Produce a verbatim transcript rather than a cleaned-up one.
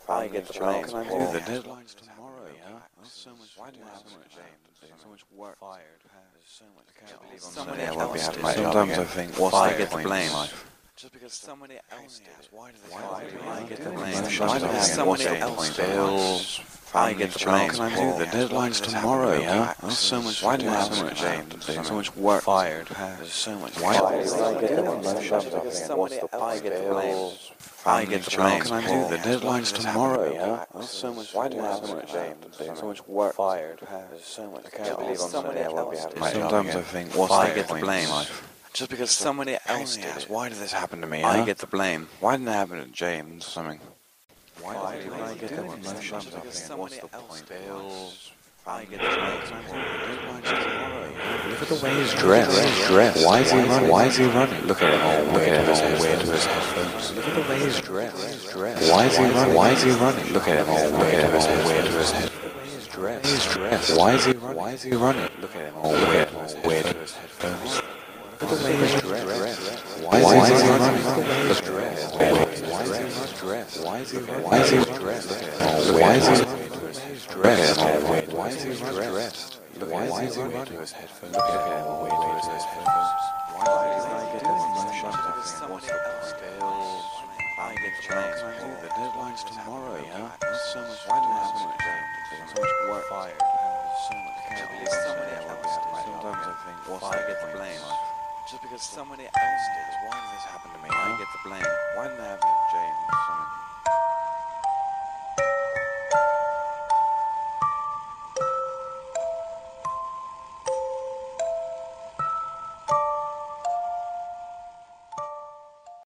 I get the blame. Can I do the deadlines tomorrow? Yeah. There's so much. Why do I have so much James? So much work. Fired. There's so much. I can't believe I'm Somebody so else happy did. my job Sometimes again. I think, What's why the get the point in blame? life? Just because somebody else did. Why do Why they do I I get get the the blame? blame? Why do What's somebody the else point in bills? life? I get the blame. Can I do the deadlines tomorrow? Yeah. There's so much. Why do I have so much James? So much work. Fired. There's so much. Why do I get the blame? Somebody I get the blame. I get the blame. Can I do the deadlines tomorrow? Yeah. There's so much. Why do I have so much James? So much work. Fired. There's so much. I can't believe I'm Somebody somebody else else did. did. Sometimes I think, what's I the get the point in blame. life? Just because somebody else did Yes, it. why did this happen to me? I huh? get the blame. Why didn't it happen to James or something? Why do I get the blame? Just because somebody else bills. I get the blame. Look at the way he's dressed. He's dressed. Why is he running? Why is he running? Look at him all weird to his head to his headphones. Look at the way he's dressed. He's dressed. Why is he running? Why is he running? Look at him all weird to his head weird to his head. He's dressed. He's dressed. Why is he running? Why is he running? Look at him all weird weird to his headphones. Look at the way he's dressed. Why is he running? Look at the way he's dressed. Why is he dressed? Why is he running? Why is he dressed? Why is he running? Dressed. Why is he dressed? Look at why is he running to his headphones? Look at him all way to his headphones. Why did I get the emotion? What's the bills? I get the blame. Can I do the deadlines tomorrow? Yeah. There's so much. Why do I have so much James? So much work. Fired. There's so much. I can't believe somebody else did. Sometimes I think, what's I get the blame? Just because somebody else did. Why did this happen to me? I get the blame.